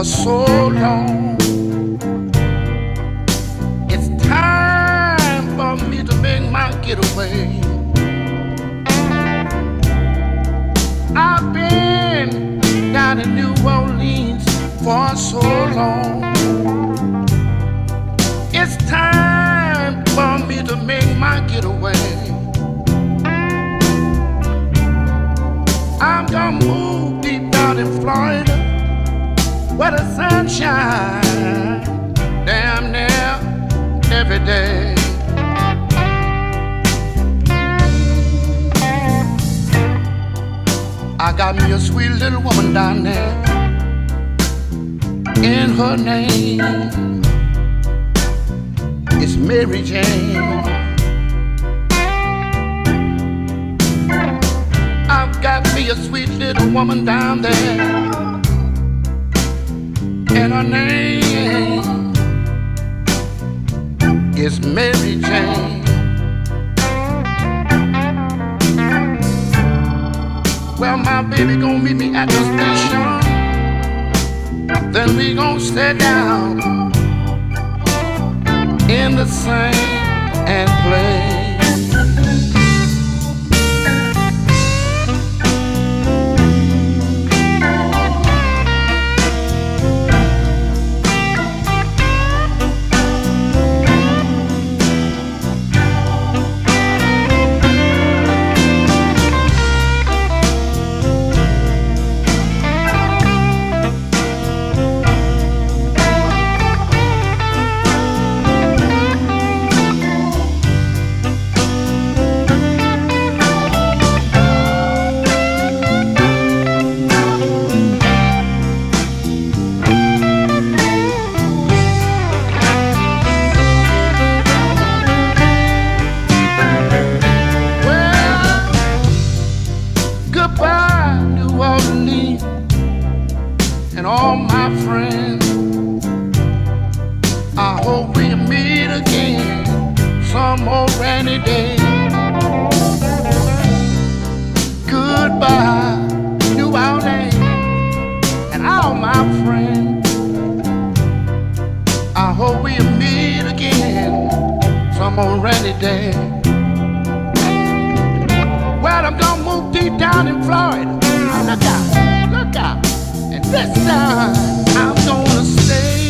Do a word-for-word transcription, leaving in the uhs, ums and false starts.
for so long. It's time for me to make my getaway. I've been down in New Orleans for so long. It's time for me to make my getaway. I'm gonna move deep down in Florida, where the sun shines damn near every day. I got me a sweet little woman down there, and her name is Mary Jane. I've got me a sweet little woman down there, and her name is Mary Jane. Well, my baby gon' meet me at the station, then we gon' sit down in the sand and play. Goodbye, New Orleans, and all my friends. I hope we meet again some more rainy day. Goodbye, New Orleans, and all my friends. I hope we meet again some more rainy day. Well, I'm gonna move deep down in Florida. Look out, look out. And this time I'm gonna stay.